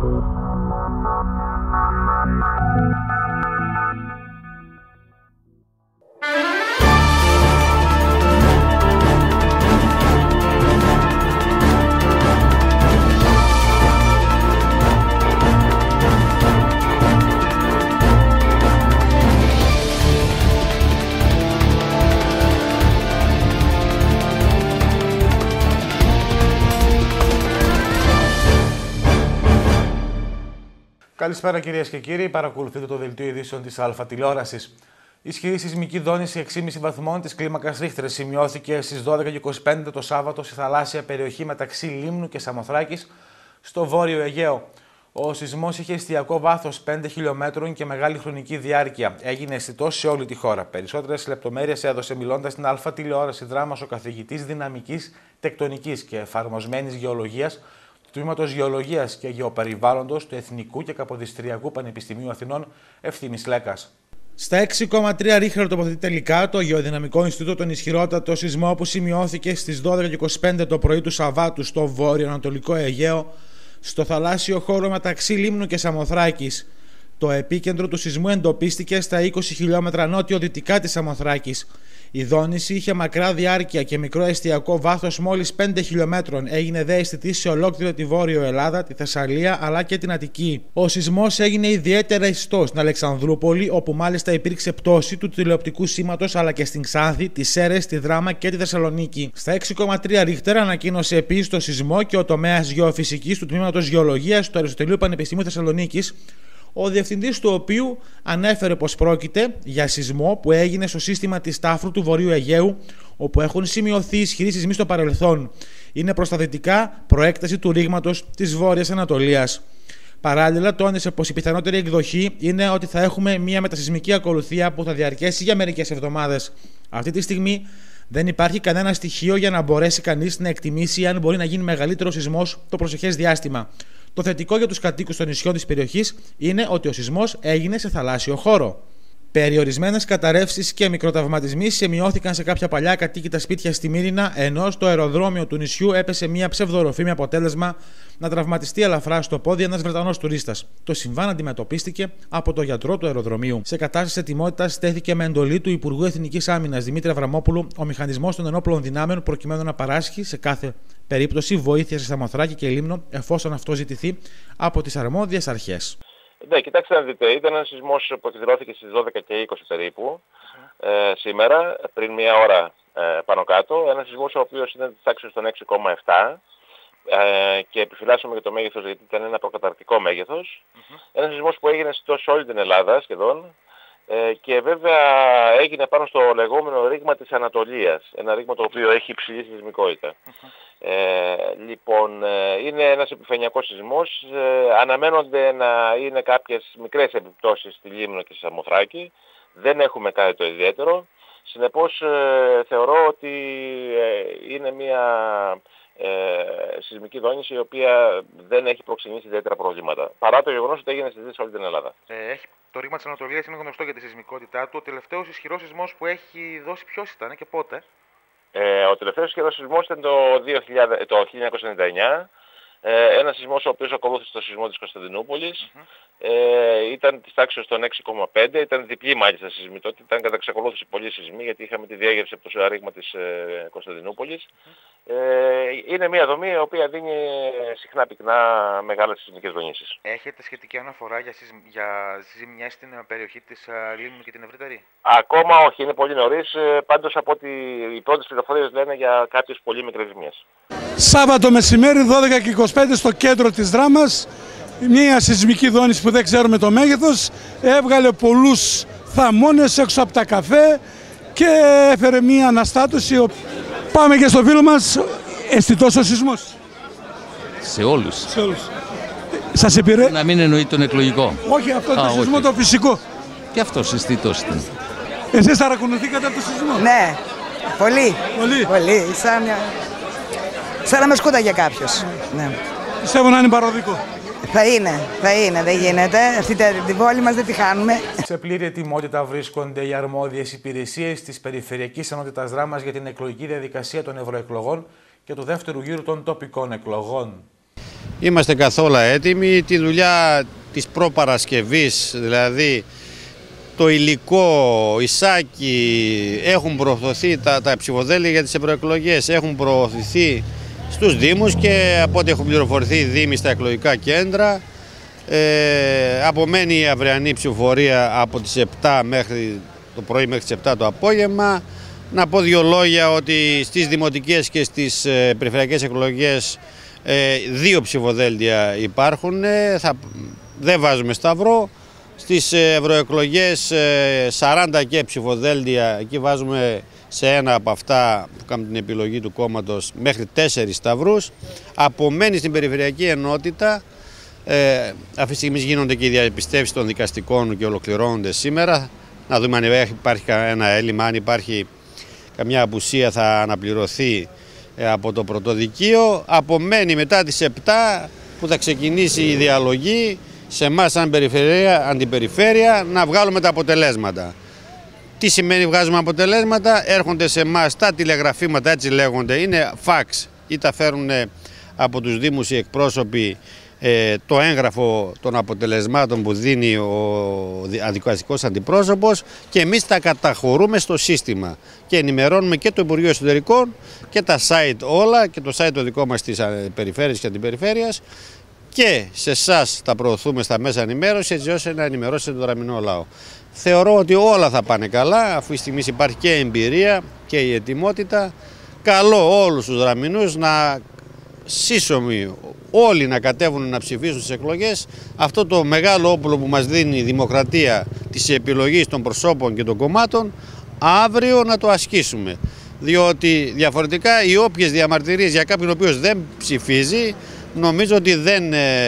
Καλησπέρα κυρίες και κύριοι, παρακολουθείτε το δελτίο ειδήσεων της ΑΛΦΑ τηλεόρασης. Ισχυρή σεισμική δόνηση 6,5 βαθμών της κλίμακας Ρίχτερ σημειώθηκε στις 12:25 το Σάββατο στη θαλάσσια περιοχή μεταξύ Λίμνου και Σαμοθράκης στο Βόρειο Αιγαίο. Ο σεισμός είχε εστιακό βάθος 5 χιλιόμετρων και μεγάλη χρονική διάρκεια. Έγινε αισθητός σε όλη τη χώρα. Περισσότερες λεπτομέρειες έδωσε μιλώντας στην ΑΛΦΑ τηλεόραση δράμας ο καθηγητής δυναμικής τεκτονικής και εφαρμοσμένης γεωλογίας του Τμήματος Γεωλογίας και Γεωπεριβάλλοντος του Εθνικού και Καποδιστριακού Πανεπιστημίου Αθηνών, Ευθύμης Λέκας. Στα 6,3 Ρίχτερ τοποθετεί τελικά το Γεωδυναμικό Ινστιτούτο τον ισχυρότατο σεισμό που σημειώθηκε στις 12:25 το πρωί του Σαββάτου στο βόρειο-ανατολικό Αιγαίο, στο θαλάσσιο χώρο μεταξύ Λίμνου και Σαμοθράκης. Το επίκεντρο του σεισμού εντοπίστηκε στα 20 χιλιόμετρα νότιο-δυτικά της Σαμοθράκης. Η δόνηση είχε μακρά διάρκεια και μικρό εστιακό βάθος μόλις 5 χιλιόμετρων. Έγινε δε αισθητή σε ολόκληρη τη Βόρειο Ελλάδα, τη Θεσσαλία αλλά και την Αττική. Ο σεισμός έγινε ιδιαίτερα αισθητός στην Αλεξανδρούπολη, όπου μάλιστα υπήρξε πτώση του τηλεοπτικού σήματος, αλλά και στην Ξάνθη, τις Σέρρες, τη Δράμα και τη Θεσσαλονίκη. Στα 6,3 Ρίχτερ ανακοίνωσε επίσης το σεισμό και ο τομέας γεωφυσικής του Τμήματος Γεωλογίας του Αριστοτελείου Πανεπιστημίου Θεσσαλονίκης, ο διευθυντής του οποίου ανέφερε πως πρόκειται για σεισμό που έγινε στο σύστημα της Τάφρου του Βορείου Αιγαίου, όπου έχουν σημειωθεί ισχυροί σεισμοί στο παρελθόν. Είναι προς τα δυτικά προέκταση του ρήγματος της Βόρειας Ανατολίας. Παράλληλα, τόνισε πως η πιθανότερη εκδοχή είναι ότι θα έχουμε μια μετασεισμική ακολουθία που θα διαρκέσει για μερικές εβδομάδες. Αυτή τη στιγμή δεν υπάρχει κανένα στοιχείο για να μπορέσει κανείς να εκτιμήσει αν μπορεί να γίνει μεγαλύτερο σεισμός το προσεχές διάστημα. Το θετικό για τους κατοίκους των νησιών της περιοχής είναι ότι ο σεισμός έγινε σε θαλάσσιο χώρο. Περιορισμένες καταρρεύσεις και μικροτραυματισμοί σημειώθηκαν σε κάποια παλιά κατοίκητα σπίτια στη Μύρινα, ενώ στο αεροδρόμιο του νησιού έπεσε μια ψευδορροφή με αποτέλεσμα να τραυματιστεί ελαφρά στο πόδι ένας Βρετανός τουρίστας. Το συμβάν αντιμετωπίστηκε από τον γιατρό του αεροδρομίου. Σε κατάσταση ετοιμότητας στέθηκε με εντολή του Υπουργού Εθνικής Άμυνας Δημήτρη Αβραμόπουλου ο μηχανισμός των ενόπλων δυνάμεων προκειμένου να παράσχει σε κάθε περίπτωση βοήθεια σε Σαμοθράκη και Λίμνο, εφόσον αυτό ζητηθεί από τις αρμόδιες αρχές. Ναι, κοιτάξτε να δείτε, ήταν ένας σεισμός που εκδηλώθηκε στις 12:20 περίπου σήμερα, πριν μία ώρα πάνω κάτω. Ένας σεισμός ο οποίος είναι της τάξης των 6,7 και επιφυλάσσουμε για το μέγεθος γιατί ήταν ένα προκαταρκτικό μέγεθος. Ένας σεισμός που έγινε σε όλη την Ελλάδα σχεδόν και βέβαια έγινε πάνω στο λεγόμενο ρήγμα της Ανατολίας. Ένα ρήγμα το οποίο έχει υψηλή σεισμικότητα. Λοιπόν, είναι ένας επιφανειακός σεισμός, αναμένονται να είναι κάποιες μικρές επιπτώσεις στη Λίμνο και στη Σαμοθράκη, δεν έχουμε κάτι το ιδιαίτερο, συνεπώς θεωρώ ότι είναι μια σεισμική δόνηση η οποία δεν έχει προξενήσει ιδιαίτερα προβλήματα, παρά το γεγονός ότι έγινε σε όλη την Ελλάδα. Το ρήγμα της Ανατολίας είναι γνωστό για τη σεισμικότητά του. Ο τελευταίος ισχυρός σεισμός που έχει δώσει ποιος ήταν και πότε? Ο τελευταίος ισχυρός σεισμός ήταν το 1999, ένας σεισμός ο οποίος ακολούθησε το σεισμό της Κωνσταντινούπολης, ήταν της τάξης των 6,5, ήταν διπλή μάλιστα σεισμικότητα, ήταν κατά εξακολούθηση πολλοί σεισμοί γιατί είχαμε τη διέγερση από το ρήγμα της Κωνσταντινούπολης. Είναι μια δομή η οποία δίνει συχνά πυκνά μεγάλες σεισμικές δονήσεις. Έχετε σχετική αναφορά για ζημιές στην περιοχή της Λίμνου και την ευρύτερη? Ακόμα όχι, είναι πολύ νωρίς, πάντως από ότι οι πρώτες πληροφορίες λένε για κάποιες πολύ μικρές ζημιές. Σάββατο μεσημέρι 12:25 στο κέντρο της Δράμας, μια σεισμική δόνηση που δεν ξέρουμε το μέγεθος έβγαλε πολλούς θαμώνες έξω από τα καφέ και έφερε μια αναστάτωση. Πάμε και στο φίλο μας, αισθητός ο σεισμός? Σε όλους. Σε όλους. Σας επηρέασε? Να μην εννοεί τον εκλογικό. Όχι, αυτό το σεισμό το φυσικό. Και αυτός αισθητός ήταν. Εσείς παρακολουθήκατε από το σεισμό? Ναι, πολύ. Πολύ. Σαν να με σκούταγε κάποιος. Ναι. Πιστεύω να είναι παροδικό. Θα είναι, δεν γίνεται. Αυτή την πόλη μας δεν τη χάνουμε. Σε πλήρη ετοιμότητα βρίσκονται οι αρμόδιες υπηρεσίες της Περιφερειακής Ενότητας Δράμας για την εκλογική διαδικασία των ευρωεκλογών και του δεύτερου γύρου των τοπικών εκλογών. Είμαστε καθόλου έτοιμοι. Τη δουλειά της προπαρασκευής, δηλαδή το υλικό, οι σάκοι, έχουν προωθηθεί τα ψηφοδέλτια για τις ευρωεκλογές, έχουν προωθηθεί στους Δήμους και από ό,τι έχουν πληροφορηθεί οι Δήμοι στα εκλογικά κέντρα. Απομένει η αυριανή ψηφοφορία από τις 7 μέχρι το πρωί μέχρι τις 7 το απόγευμα. Να πω δύο λόγια ότι στις δημοτικές και στις περιφερειακές εκλογές 2 ψηφοδέλτια υπάρχουν, δεν βάζουμε σταυρό. Στις ευρωεκλογές 40 και ψηφοδέλτια, εκεί βάζουμε σε ένα από αυτά που κάνουμε την επιλογή του κόμματος μέχρι 4 σταυρούς. Απομένει στην περιφερειακή ενότητα, αυτή τη στιγμή γίνονται και οι διαπιστεύσεις των δικαστικών και ολοκληρώνονται σήμερα. Να δούμε αν υπάρχει ένα έλλειμμα, αν υπάρχει καμιά απουσία θα αναπληρωθεί από το πρωτοδικείο. Απομένει μετά τις 7 που θα ξεκινήσει η διαλογή σε εμάς σαν αντιπεριφέρεια να βγάλουμε τα αποτελέσματα. Τι σημαίνει βγάζουμε αποτελέσματα? Έρχονται σε εμάς τα τηλεγραφήματα, έτσι λέγονται, είναι φαξ ή τα φέρουν από τους Δήμους οι εκπρόσωποι το έγγραφο των αποτελεσμάτων που δίνει ο δικαστικός αντιπρόσωπος και εμείς τα καταχωρούμε στο σύστημα και ενημερώνουμε και το Υπουργείο Εσωτερικών και τα site όλα και το site το δικό μας της περιφέρειας και αντιπεριφέρειας και σε εσάς τα προωθούμε στα μέσα ενημέρωση έτσι ώστε να ενημερώσετε τον δραμηνό λαό. Θεωρώ ότι όλα θα πάνε καλά, αφού η στιγμή υπάρχει και εμπειρία και η ετοιμότητα. Καλώ όλους τους δραμηνούς να σύσσωμοι όλοι να κατέβουν να ψηφίσουν στις εκλογές. Αυτό το μεγάλο όπλο που μας δίνει η δημοκρατία της επιλογής των προσώπων και των κομμάτων, αύριο να το ασκήσουμε. Διότι διαφορετικά οι όποιες διαμαρτυρίες για κάποιον ο οποίος δεν ψηφίζει, νομίζω ότι δεν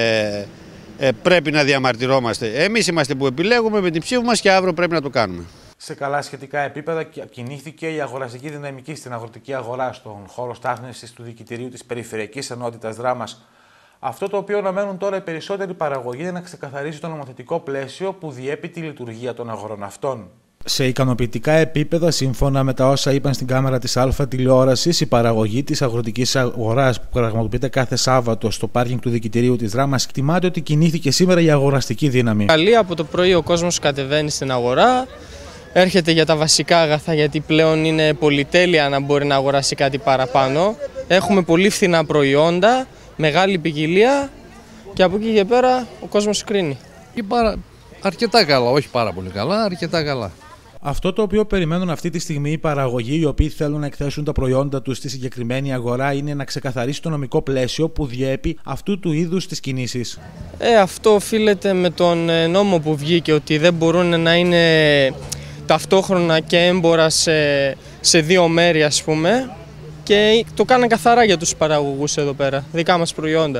πρέπει να διαμαρτυρόμαστε. Εμείς είμαστε που επιλέγουμε με την ψήφο μας και αύριο πρέπει να το κάνουμε. Σε καλά σχετικά επίπεδα κινήθηκε η αγοραστική δυναμική στην αγροτική αγορά στον χώρο στάθμευσης του Διοικητηρίου της Περιφερειακής Ενότητας Δράμας. Αυτό το οποίο αναμένουν τώρα οι περισσότεροι παραγωγοί είναι να ξεκαθαρίσει το νομοθετικό πλαίσιο που διέπει τη λειτουργία των αγορών αυτών. Σε ικανοποιητικά επίπεδα, σύμφωνα με τα όσα είπαν στην κάμερα της Α τηλεόρασης, η παραγωγή της αγροτικής αγοράς που πραγματοποιείται κάθε Σάββατο στο πάρκινγκ του Διοικητηρίου της Δράμας εκτιμάται ότι κινήθηκε σήμερα η αγοραστική δύναμη. Καλή, από το πρωί ο κόσμος κατεβαίνει στην αγορά, έρχεται για τα βασικά αγαθά γιατί πλέον είναι πολυτέλεια να μπορεί να αγοράσει κάτι παραπάνω. Έχουμε πολύ φθηνά προϊόντα, μεγάλη ποικιλία και από εκεί και πέρα ο κόσμος κρίνει. Αρκετά καλά, όχι πάρα πολύ καλά, αρκετά καλά. Αυτό το οποίο περιμένουν αυτή τη στιγμή οι παραγωγοί, οι οποίοι θέλουν να εκθέσουν τα προϊόντα τους στη συγκεκριμένη αγορά, είναι να ξεκαθαρίσει το νομικό πλαίσιο που διέπει αυτού του είδους τις κινήσεις. Αυτό οφείλεται με τον νόμο που βγήκε ότι δεν μπορούν να είναι ταυτόχρονα και έμπορα σε 2 μέρη, ας πούμε, και το κάναν καθαρά για τους παραγωγούς εδώ πέρα, δικά μας προϊόντα.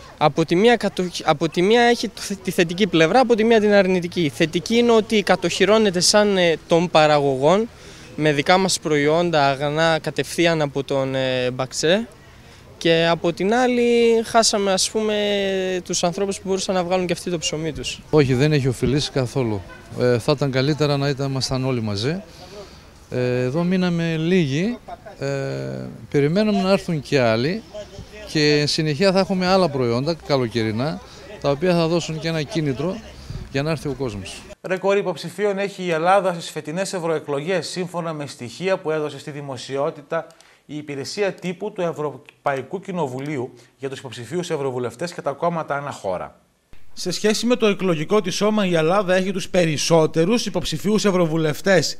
Από τη μία έχει τη θετική πλευρά, από τη μία την αρνητική. Η θετική είναι ότι κατοχυρώνεται σαν των παραγωγών με δικά μας προϊόντα αγνά κατευθείαν από τον Μπαξέ και από την άλλη χάσαμε, ας πούμε, τους ανθρώπους που μπορούσαν να βγάλουν και αυτοί το ψωμί τους. Όχι, δεν έχει οφειλήσει καθόλου. Θα ήταν καλύτερα να ήμασταν όλοι μαζί. Εδώ μείναμε λίγοι, περιμένουμε να έρθουν και άλλοι. Και συνεχεία θα έχουμε άλλα προϊόντα καλοκαιρινά, τα οποία θα δώσουν και ένα κίνητρο για να έρθει ο κόσμος. Ρεκόρ υποψηφίων έχει η Ελλάδα στις φετινές ευρωεκλογές, σύμφωνα με στοιχεία που έδωσε στη δημοσιότητα η υπηρεσία τύπου του Ευρωπαϊκού Κοινοβουλίου για τους υποψηφίους ευρωβουλευτές και τα κόμματα ανά χώρα. Σε σχέση με το εκλογικό της σώμα, η Ελλάδα έχει τους περισσότερους υποψηφίους ευρωβουλευτές,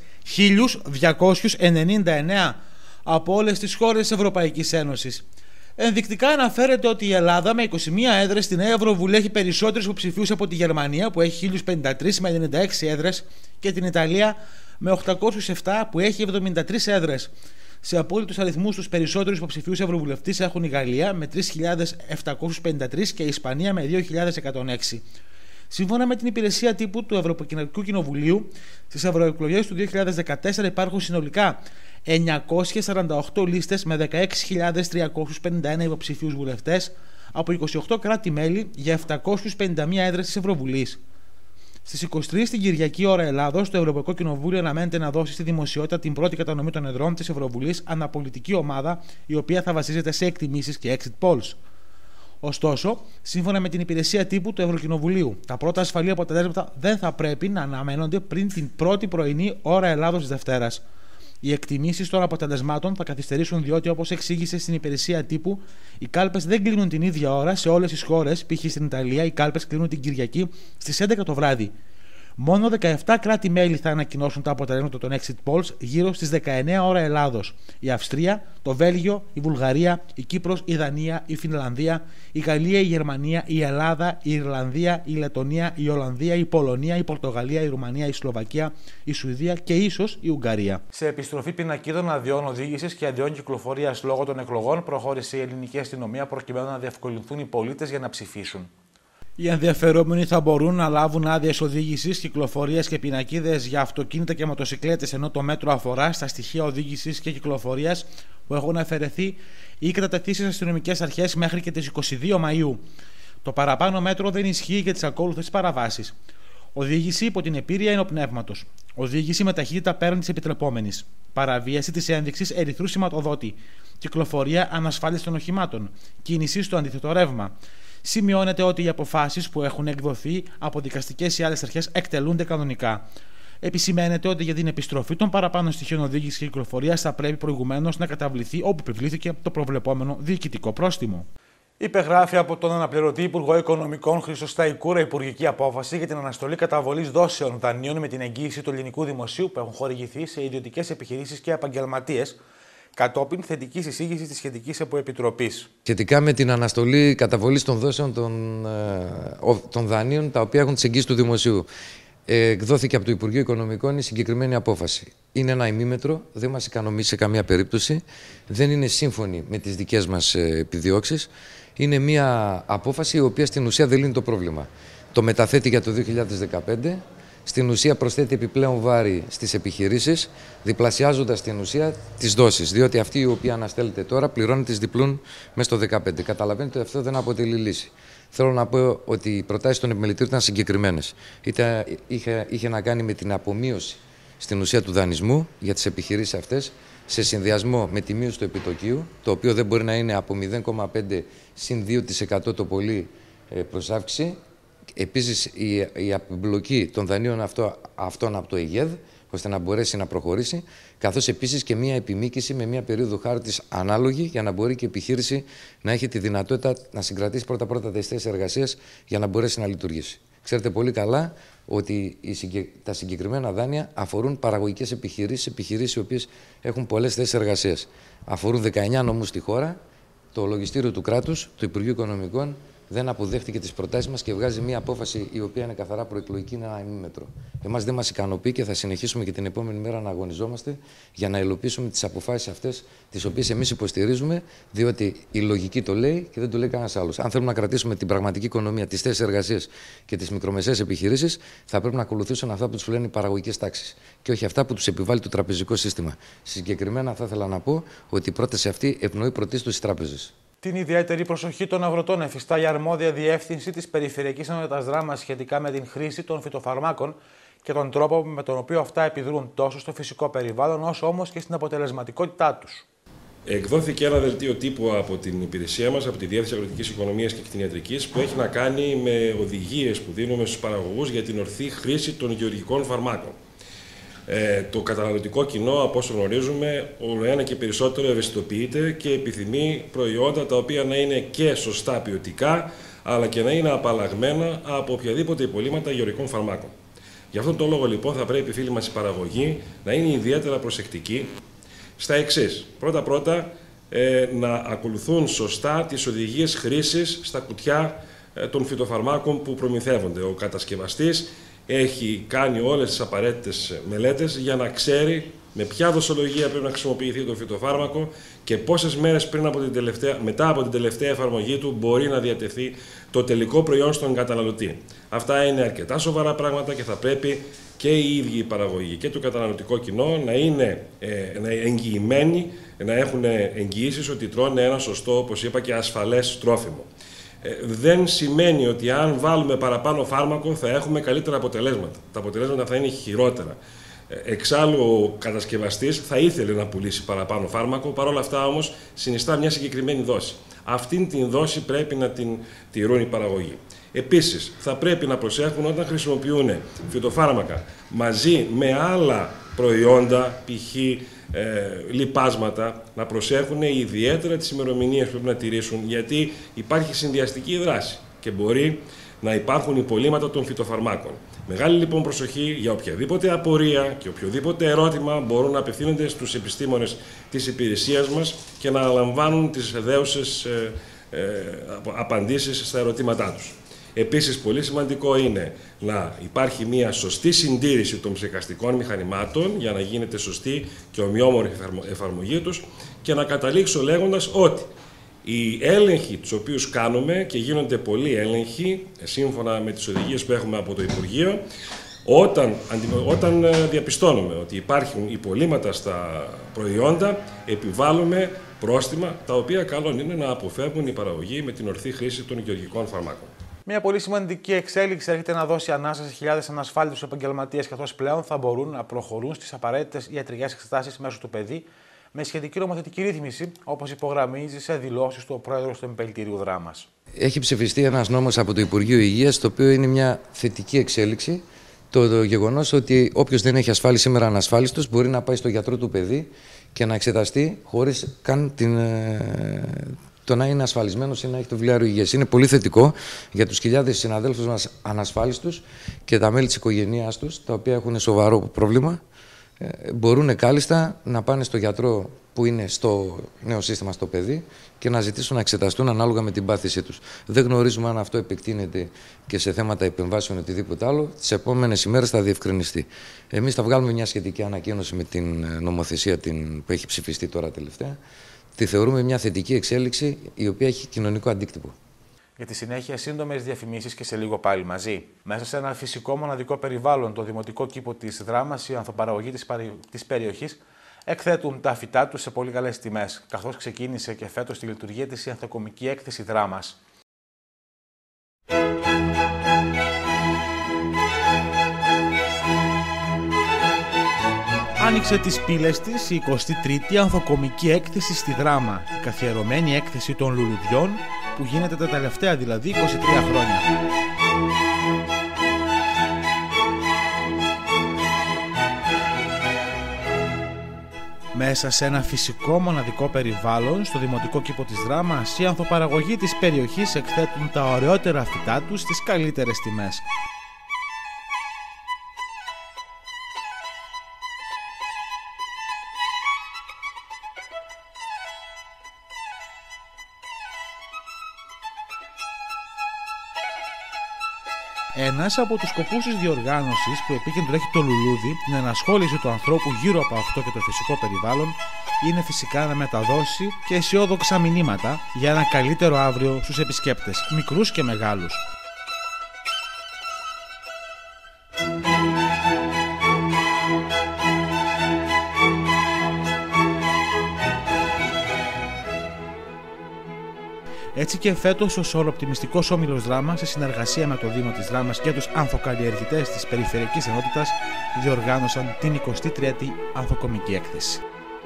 1.299 από όλες τις χώρες της Ευρωπαϊκής Ένωσης. Ενδεικτικά αναφέρεται ότι η Ελλάδα με 21 έδρες στην Ευρωβουλή έχει περισσότερους υποψηφίους από τη Γερμανία που έχει 1053 με 96 έδρες και την Ιταλία με 807 που έχει 73 έδρες. Σε απόλυτους αριθμούς τους περισσότερους υποψηφίους ευρωβουλευτές έχουν η Γαλλία με 3.753 και η Ισπανία με 2.106. Σύμφωνα με την υπηρεσία τύπου του Ευρωπαϊκού Κοινοβουλίου, στις ευρωεκλογές του 2014 υπάρχουν συνολικά 948 λίστες με 16.351 υποψηφίους βουλευτές από 28 κράτη-μέλη για 751 έδρες της Ευρωβουλής. Στις 23 την Κυριακή ώρα Ελλάδος, το Ευρωπαϊκό Κοινοβούλιο αναμένεται να δώσει στη δημοσιότητα την πρώτη κατανομή των εδρών της Ευρωβουλής αναπολιτική ομάδα, η οποία θα βασίζεται σε εκτιμήσεις και exit polls. Ωστόσο, σύμφωνα με την υπηρεσία τύπου του Ευρωκοινοβουλίου, τα πρώτα ασφαλή αποτελέσματα δεν θα πρέπει να αναμένονται πριν την πρώτη πρωινή ώρα Ελλάδος της Δευτέρας. Οι εκτιμήσεις των αποτελεσμάτων θα καθυστερήσουν διότι, όπως εξήγησε στην υπηρεσία τύπου, οι κάλπες δεν κλείνουν την ίδια ώρα σε όλες τις χώρες. Π.χ. στην Ιταλία, οι κάλπες κλείνουν την Κυριακή στις 11 το βράδυ. Μόνο 17 κράτη-μέλη θα ανακοινώσουν τα αποτελέσματα των exit polls γύρω στις 19 ώρα Ελλάδος. Η Αυστρία, το Βέλγιο, η Βουλγαρία, η Κύπρος, η Δανία, η Φινλανδία, η Γαλλία, η Γερμανία, η Ελλάδα, η Ιρλανδία, η Λετονία, η Ολλανδία, η Πολωνία, η Πορτογαλία, η Ρουμανία, η Σλοβακία, η Σουηδία και ίσως η Ουγγαρία. Σε επιστροφή πινακίδων αδειών οδήγησης και αδειών κυκλοφορίας λόγω των εκλογών, προχώρησε η ελληνική αστυνομία προκειμένου να διευκολυνθούν οι πολίτες για να ψηφίσουν. Οι ενδιαφερόμενοι θα μπορούν να λάβουν άδειες οδήγησης, κυκλοφορίας και πινακίδες για αυτοκίνητα και μοτοσικλέτες, ενώ το μέτρο αφορά στα στοιχεία οδήγησης και κυκλοφορίας που έχουν αφαιρεθεί ή κατατεθεί στις αστυνομικές αρχές μέχρι και τις 22 Μαΐου. Το παραπάνω μέτρο δεν ισχύει για τις ακόλουθες παραβάσεις. Οδήγηση υπό την επήρεια ενοπνεύματος. Οδήγηση με ταχύτητα πέραν της επιτρεπόμενης. Παραβίαση της ένδειξης ερυθρού σηματοδότη. Κυκλοφορία ανασφάλιστων οχημάτων. Κίνηση στο αντίθετο ρεύμα. Σημειώνεται ότι οι αποφάσεις που έχουν εκδοθεί από δικαστικές ή άλλες αρχές εκτελούνται κανονικά. Επισημαίνεται ότι για την επιστροφή των παραπάνω στοιχείων οδήγησης και κυκλοφορίας θα πρέπει προηγουμένως να καταβληθεί όπου επιβλήθηκε το προβλεπόμενο διοικητικό πρόστιμο. Υπεγράφει από τον αναπληρωτή Υπουργό Οικονομικών Χρήστο Σταϊκούρα υπουργική απόφαση για την αναστολή καταβολής δόσεων δανείων με την εγγύηση του ελληνικού δημοσίου που έχουν χορηγηθεί σε ιδιωτικές επιχειρήσεις και επαγγελματίες, κατόπιν θετικής εισήγησης της σχετικής επιτροπής. Σχετικά με την αναστολή καταβολής των δόσεων των δανείων τα οποία έχουν τις εγγύησεις του δημοσίου. Εκδόθηκε από το Υπουργείο Οικονομικών η συγκεκριμένη απόφαση. Είναι ένα ημίμετρο, δεν μας ικανοποιεί σε καμία περίπτωση, δεν είναι σύμφωνη με τις δικές μας επιδιώξεις. Είναι μια απόφαση η οποία στην ουσία δεν λύνει το πρόβλημα. Το μεταθέτει για το 2015. Στην ουσία προσθέτει επιπλέον βάρη στις επιχειρήσεις, διπλασιάζοντας στην ουσία τις δόσεις. Διότι αυτή η οποία αναστέλλεται τώρα πληρώνει τις διπλούν μέσα στο 2015. Καταλαβαίνετε ότι αυτό δεν αποτελεί λύση. Θέλω να πω ότι οι προτάσεις των επιμελητήρων ήταν συγκεκριμένες. Είχε να κάνει με την απομείωση στην ουσία του δανεισμού για τις επιχειρήσεις αυτές, σε συνδυασμό με τη μείωση του επιτοκίου, το οποίο δεν μπορεί να είναι από 0,5 συν 2% το πολύ προς αύξηση. Επίσης, η απεμπλοκή των δανείων αυτών από το ΕΓΕΔ, ώστε να μπορέσει να προχωρήσει, καθώς επίσης και μία επιμήκυση με μία περίοδο χάρτης ανάλογη, για να μπορεί και η επιχείρηση να έχει τη δυνατότητα να συγκρατήσει πρώτα-πρώτα τις θέσεις εργασίας για να μπορέσει να λειτουργήσει. Ξέρετε πολύ καλά ότι τα συγκεκριμένα δάνεια αφορούν παραγωγικές επιχειρήσεις οι οποίες έχουν πολλές θέσεις εργασίας. Αφορούν 19 νομούς στη χώρα. Το λογιστήριο του κράτους, του Υπουργείου Οικονομικών, δεν αποδέχτηκε τις προτάσεις μας και βγάζει μια απόφαση η οποία είναι καθαρά προεκλογική, είναι ένα ημίμετρο. Εμάς δεν μας ικανοποιεί και θα συνεχίσουμε και την επόμενη μέρα να αγωνιζόμαστε για να υλοποιήσουμε τις αποφάσεις αυτές, τις οποίες εμείς υποστηρίζουμε, διότι η λογική το λέει και δεν το λέει κανένας άλλος. Αν θέλουμε να κρατήσουμε την πραγματική οικονομία, τις θέσεις εργασίας και τις μικρομεσαίες επιχειρήσεις, θα πρέπει να ακολουθήσουν αυτά που τους λένε οι παραγωγικές τάξεις και όχι αυτά που τους επιβάλλει το τραπεζικό σύστημα. Συγκεκριμένα, θα ήθελα να πω ότι η πρόταση αυτή ευνοεί πρωτίστως τις τράπεζες. Την ιδιαίτερη προσοχή των αγροτών εφιστά η αρμόδια διεύθυνση της Περιφερειακής Ενότητας Δράμας σχετικά με την χρήση των φυτοφαρμάκων και τον τρόπο με τον οποίο αυτά επιδρούν τόσο στο φυσικό περιβάλλον όσο όμως και στην αποτελεσματικότητά τους. Εκδόθηκε ένα δελτίο τύπου από την υπηρεσία μας, από τη Διεύθυνση Αγροτικής Οικονομίας και Κτηνιατρικής, που έχει να κάνει με οδηγίες που δίνουμε στους παραγωγούς για την ορθή χρήση των γεωργικών φαρμάκων. Το καταναλωτικό κοινό, από όσο γνωρίζουμε, όλο ένα και περισσότερο ευαισθητοποιείται και επιθυμεί προϊόντα τα οποία να είναι και σωστά ποιοτικά, αλλά και να είναι απαλλαγμένα από οποιαδήποτε υπολείμματα γεωργικών φαρμάκων. Γι' αυτόν τον λόγο, λοιπόν, θα πρέπει οι φίλοι μας οι παραγωγοί να είναι ιδιαίτερα προσεκτικοί στα εξής. Πρώτα-πρώτα, να ακολουθούν σωστά τις οδηγίες χρήσης στα κουτιά των φυτοφαρμάκων που προμηθεύονται. Ο κατασκευαστής έχει κάνει όλες τις απαραίτητες μελέτες για να ξέρει με ποια δοσολογία πρέπει να χρησιμοποιηθεί το φυτοφάρμακο και πόσες μέρες μετά από την τελευταία εφαρμογή του μπορεί να διατεθεί το τελικό προϊόν στον καταναλωτή. Αυτά είναι αρκετά σοβαρά πράγματα και θα πρέπει και οι ίδιοι οι παραγωγοί και το καταναλωτικό κοινό να είναι εγγυημένοι, να έχουν εγγυήσεις ότι τρώνε ένα σωστό, όπως είπα, και ασφαλές τρόφιμο. Δεν σημαίνει ότι αν βάλουμε παραπάνω φάρμακο θα έχουμε καλύτερα αποτελέσματα. Τα αποτελέσματα θα είναι χειρότερα. Εξάλλου, ο κατασκευαστής θα ήθελε να πουλήσει παραπάνω φάρμακο, παρόλα αυτά όμως συνιστά μια συγκεκριμένη δόση. αυτήν την δόση πρέπει να την τηρούν οι παραγωγοί. Επίσης, θα πρέπει να προσέχουν όταν χρησιμοποιούν φυτοφάρμακα μαζί με άλλα προϊόντα, π.χ. λιπάσματα, να προσέχουν ιδιαίτερα τις ημερομηνίες που πρέπει να τηρήσουν, γιατί υπάρχει συνδυαστική δράση και μπορεί να υπάρχουν υπολείμματα των φυτοφαρμάκων. Μεγάλη λοιπόν προσοχή για οποιαδήποτε απορία και οποιοδήποτε ερώτημα μπορούν να απευθύνονται στους επιστήμονες της υπηρεσίας μας και να λαμβάνουν τις δέουσες απαντήσεις στα ερωτήματά τους. Επίσης, πολύ σημαντικό είναι να υπάρχει μια σωστή συντήρηση των ψεκαστικών μηχανημάτων για να γίνεται σωστή και ομοιόμορφη εφαρμογή τους, και να καταλήξω λέγοντας ότι οι έλεγχοι τους οποίους κάνουμε, και γίνονται πολλοί έλεγχοι σύμφωνα με τις οδηγίες που έχουμε από το Υπουργείο, όταν διαπιστώνουμε ότι υπάρχουν υπολείμματα στα προϊόντα, επιβάλλουμε πρόστιμα, τα οποία καλό είναι να αποφεύγουν οι παραγωγοί με την ορθή χρήση των γεωργικών φαρμάκων. Μια πολύ σημαντική εξέλιξη έρχεται να δώσει ανάσα σε χιλιάδες ανασφάλιστους επαγγελματίες, καθώς πλέον θα μπορούν να προχωρούν στις απαραίτητες ιατρικές εξετάσεις μέσω του ΠΕΔΗ με σχετική νομοθετική ρύθμιση, όπως υπογραμμίζει σε δηλώσεις του ο πρόεδρος του Επιμελητηρίου Δράμας. Έχει ψηφιστεί ένας νόμος από το Υπουργείο Υγείας, το οποίο είναι μια θετική εξέλιξη. Το γεγονός ότι όποιος δεν έχει ασφάλιση σήμερα ανασφάλιστος μπορεί να πάει στο γιατρό του παιδί και να εξεταστεί χωρίς καν το να είναι ασφαλισμένος ή να έχει το βιβλιάριο υγείας. Είναι πολύ θετικό για τους χιλιάδες συναδέλφους μας ανασφάλιστους και τα μέλη της οικογένειάς τους, τα οποία έχουν σοβαρό πρόβλημα. Μπορούν κάλλιστα να πάνε στο γιατρό που είναι στο νέο σύστημα στο παιδί και να ζητήσουν να εξεταστούν ανάλογα με την πάθησή τους. Δεν γνωρίζουμε αν αυτό επεκτείνεται και σε θέματα επεμβάσεων ή οτιδήποτε άλλο. Τις επόμενες ημέρες θα διευκρινιστεί. Εμείς θα βγάλουμε μια σχετική ανακοίνωση με την νομοθεσία που έχει ψηφιστεί τώρα τελευταία. Τη θεωρούμε μια θετική εξέλιξη, η οποία έχει κοινωνικό αντίκτυπο. Για τη συνέχεια, σύντομες διαφημίσεις και σε λίγο πάλι μαζί. Μέσα σε ένα φυσικό μοναδικό περιβάλλον, το δημοτικό κήπο της Δράμας, οι ανθοπαραγωγοί της περιοχής εκθέτουν τα φυτά τους σε πολύ καλές τιμές, καθώς ξεκίνησε και φέτος τη λειτουργία της η ανθοκομική έκθεση Δράμας. Άνοιξε τις πύλες της η 23η ανθοκομική έκθεση στη Δράμα, η καθιερωμένη έκθεση των λουλουδιών που γίνεται τα τελευταία δηλαδή 23 χρόνια. Μέσα σε ένα φυσικό μοναδικό περιβάλλον, στο δημοτικό κήπο της Δράμας, οι ανθοπαραγωγοί της περιοχής εκθέτουν τα ωραιότερα φυτά τους στις καλύτερες τιμές. Ένας από τους σκοπούς της διοργάνωσης, που επίκεντρο έχει το λουλούδι, την ενασχόληση του ανθρώπου γύρω από αυτό και το φυσικό περιβάλλον, είναι φυσικά να μεταδώσει και αισιόδοξα μηνύματα για ένα καλύτερο αύριο στους επισκέπτες, μικρούς και μεγάλους. Έτσι και φέτος ο Σωροοπτιμιστικός Όμιλος Δράμας, σε συνεργασία με το Δήμο της Δράμας και τους ανθοκαλλιεργητές της Περιφερειακής Ενότητας, διοργάνωσαν την 23η ανθοκομική έκθεση.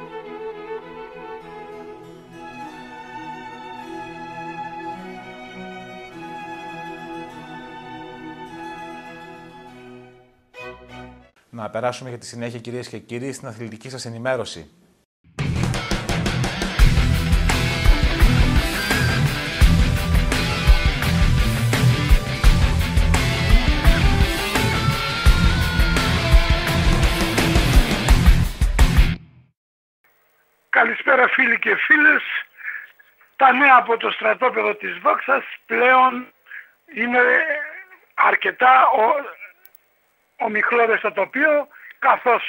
Να περάσουμε για τη συνέχεια, κυρίες και κύριοι, στην αθλητική σας ενημέρωση. Καλησπέρα φίλοι και φίλες. Τα νέα από το στρατόπεδο της Δόξας πλέον είναι αρκετά ομιχλώδες στο τοπίο, καθώς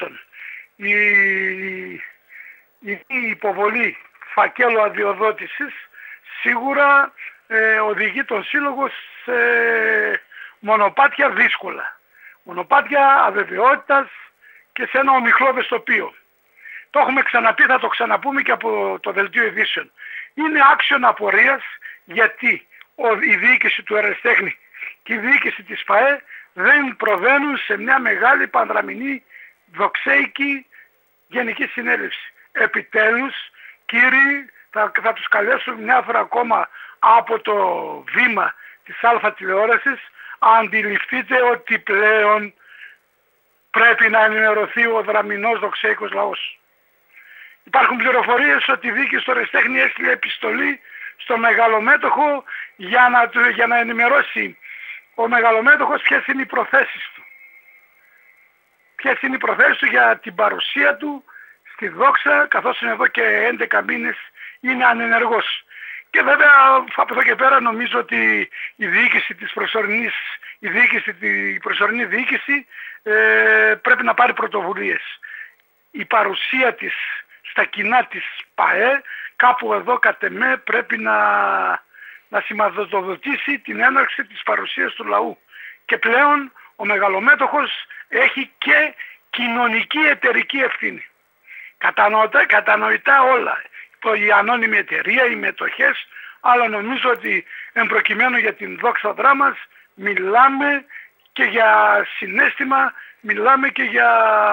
η υποβολή φακέλου αδειοδότησης σίγουρα οδηγεί τον σύλλογο σε μονοπάτια δύσκολα. Μονοπάτια αβεβαιότητας και σε ένα ομιχλώδες τοπίο. Το έχουμε ξαναπεί, θα το ξαναπούμε και από το δελτίο ειδήσεων. Είναι άξιον απορίας γιατί η διοίκηση του Εραστέχνη και η διοίκηση της ΠΑΕ δεν προβαίνουν σε μια μεγάλη πανδραμηνή δοξέικη γενική συνέλευση. Επιτέλους, κύριοι, θα τους καλέσω μια φορά ακόμα από το βήμα της Α τηλεόρασης. Αντιληφθείτε ότι πλέον πρέπει να ενημερωθεί ο δραμηνός δοξαίκος λαός. Υπάρχουν πληροφορίες ότι η δίκη στο Ρεστέχνη έστειλε επιστολή στο μεγαλομέτωχο για να ενημερώσει ο μεγαλομέτωχος ποιες είναι οι προθέσεις του. Ποιες είναι οι προθέσεις του για την παρουσία του στη δόξα, καθώς είναι εδώ και 11 μήνες είναι ανενεργός. Και βέβαια από εδώ και πέρα νομίζω ότι η διοίκηση της προσωρινής, η προσωρινή διοίκηση πρέπει να πάρει πρωτοβουλίες. Η παρουσία της στα κοινά της ΠΑΕ κάπου εδώ κατ' εμέ πρέπει να σηματοδοτήσει την έναρξη της παρουσίας του λαού. Και πλέον ο μεγαλομέτωχος έχει και κοινωνική εταιρική ευθύνη. Κατανοητά όλα. Η ανώνυμη εταιρεία, οι μετοχές, αλλά νομίζω ότι εμπροκειμένου για την δόξα δράμας μιλάμε και για συναίσθημα, μιλάμε και για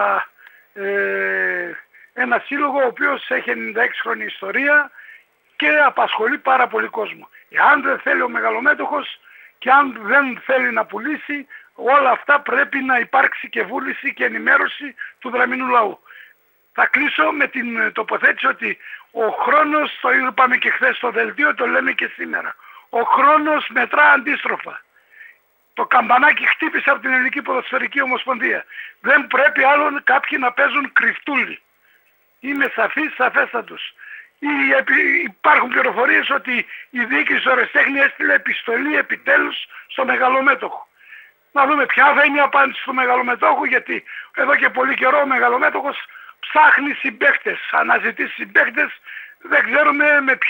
ένα σύλλογο ο οποίος έχει 96 χρόνια ιστορία και απασχολεί πάρα πολύ κόσμο. Εάν δεν θέλει ο μεγαλομέτωχος και αν δεν θέλει να πουλήσει, όλα αυτά πρέπει να υπάρξει και βούληση και ενημέρωση του δραμηνού λαού. Θα κλείσω με την τοποθέτηση ότι ο χρόνος, το είπαμε και χθες στο δελτίο, το λέμε και σήμερα, ο χρόνος μετρά αντίστροφα. Το καμπανάκι χτύπησε από την Ελληνική Ποδοσφαιρική Ομοσπονδία. Δεν πρέπει άλλον κάποιοι να παίζουν κρυφτούλι. Είμαι σαφέστατος. Υπάρχουν πληροφορίες ότι η διοίκηση του Ρεστέχνη έστειλε επιστολή επιτέλους στο μεγαλομέτωχο. Να δούμε ποια θα είναι η απάντηση του μεγαλομετώχου, γιατί εδώ και πολύ καιρό ο μεγαλομέτωχος ψάχνει συμπαίκτες, αναζητεί συμπαίκτες, δεν ξέρουμε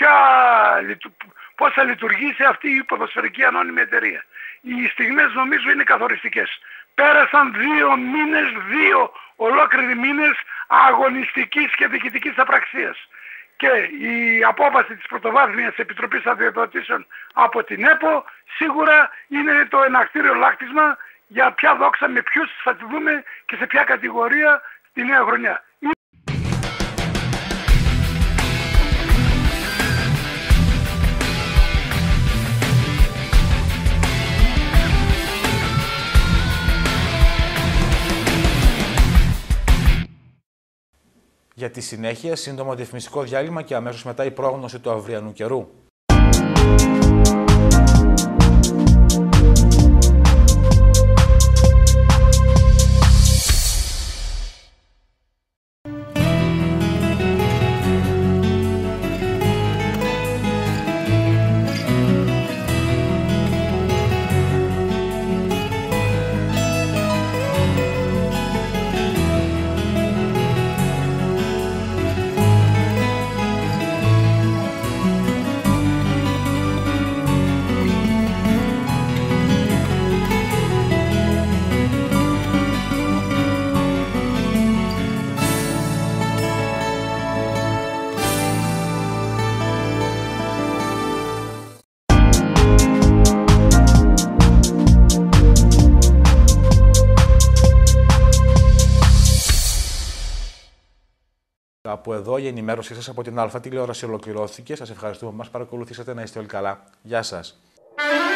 πώς θα λειτουργήσει αυτή η ποδοσφαιρική ανώνυμη εταιρεία. Οι στιγμές νομίζω είναι καθοριστικές. Πέρασαν 2 μήνες, 2 ολόκληροι μήνες αγωνιστικής και διοικητικής απραξίας. Και η απόφαση της Πρωτοβάθμιας Επιτροπής Αδειοδοτήσεων από την ΕΠΟ σίγουρα είναι το ενακτήριο λάκτισμα για ποια δόξα, με ποιους θα τη δούμε και σε ποια κατηγορία τη νέα χρονιά. Για τη συνέχεια, σύντομο διαφημιστικό διάλειμμα και αμέσως μετά η πρόγνωση του αυριανού καιρού. Από εδώ η ενημέρωσή σας από την Α τηλεόραση ολοκληρώθηκε. Σας ευχαριστούμε που μας παρακολουθήσατε. Να είστε όλοι καλά. Γεια σας.